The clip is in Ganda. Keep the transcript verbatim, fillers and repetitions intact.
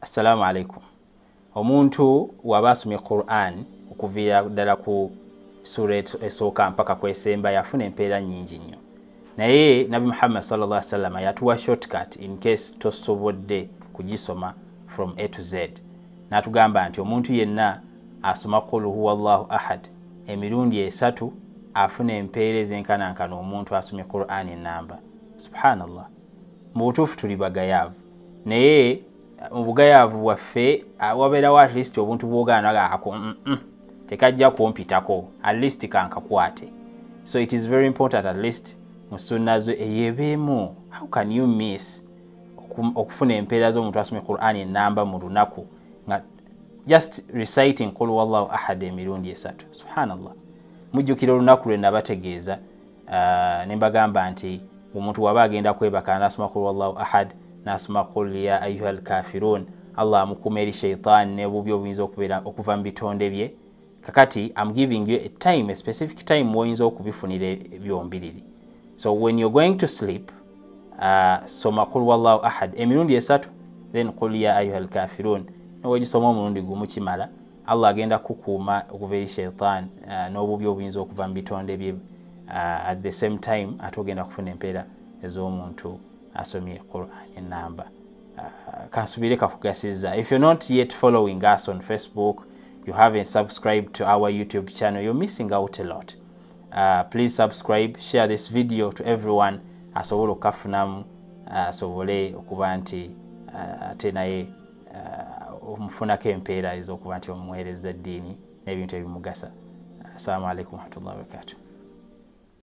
Assalamu alaikum. Omuntu waba asomye Quran okuvira ddala ku sura esooka mpaka kwesemba yafuna empeera nnyingi nnyo. Naye Nabi Muhammad sallallahu alaihi wasallam yatuwa shortcut in case tosobodde kugisoma from A to Z. Natugamba nti omuntu yenna asoma qul huwallahu ahad emirundi esatu afuna empeera ezenkanankana omuntu asomye Quran enamba. Subhanallah. Mu butuufu tuli bagayavu. Naye mu bugayavu waffe wabeerawo at least obuntu bw'ogaana gaako mm -mm. tekajja kumpitako at least kankakwate. So it is very important at least mu sunna zo eyebeemu. How can you miss okufuna empeera z'omuntu asomye Quran enamba mu lunaku nga just reciting qul huwallahu ahad emirundi esatu? Subhanallah. Mujjukira olunaku lwe nabategeeza uh, ne mbagamba nti omuntu waba agenda kwebaka n'asoma qul huwallahu ahad nasoma qul ya ayyuhal kafirun Allah amukuuma eri shaitan n'ebubi obuyinza okubeera okuva mu bitonde bye. Kakati I'm giving you a time, a specific time woyinza okubifunira byombiriri. So when you're going to sleep, uh, soma qul huwallahu ahad emirundi esatu, then qul ya ayyuhal kafirun. Nogisoma omulundi gumu kimala, Allah agenda kukuuma okuva eri shaitan uh, n'obubi obuyinza okuva mu bitonde bye. Uh, at the same time ate ogenda kufuna empeera ez'omuntu asomye Quran enamba. Uh, kansubire kakugasiza. If you're not yet following us on Facebook, you haven't subscribed to our YouTube channel, you're missing out a lot. Uh, please subscribe, share this video to everyone asobole okafunamu asobole okuba nti ate naye omufunako empeera ez'okuba nti omuweereza ddiini n'ebintu ebimugasa. Assalamu alaikum wa rahmatullahi wa barakatuh.